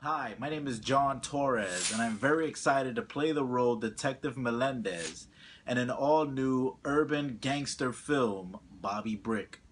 Hi, my name is John Torres, and I'm very excited to play the role Detective Melendez in an all-new urban gangster film, Bobby Brick.